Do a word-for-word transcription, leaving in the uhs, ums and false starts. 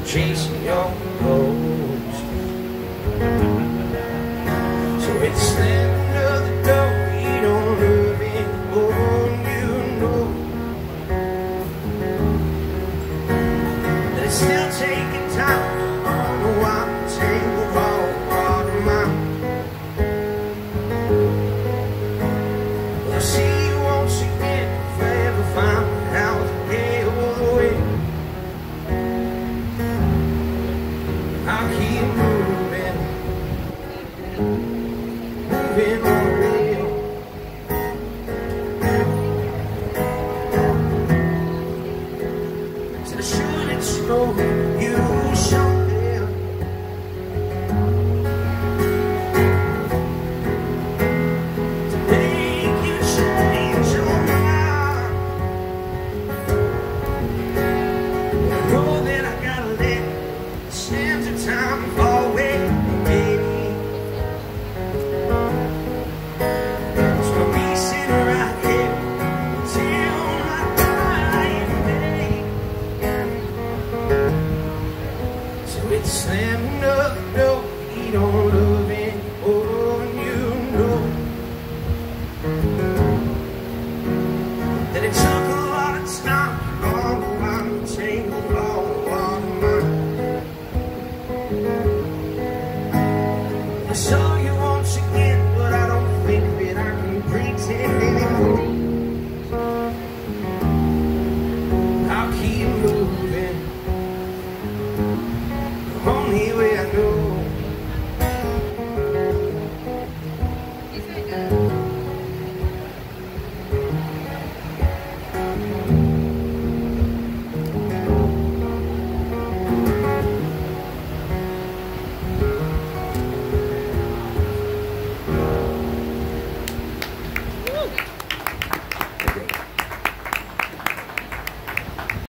chasing your ghost. So it's slamming of the door, you don't love anymore, you know that it's still taking time. I don't know why I'm tangled all part of mine. Well, I'll see you once again if I ever find out the hell away. I'll keep moving, moving on the rail. So should it snow, you show them to make you change your mind. I know that I gotta let sands of time fall away, baby. So I'll be sitting right here till my dying day. So it's slamming up the door, you don't look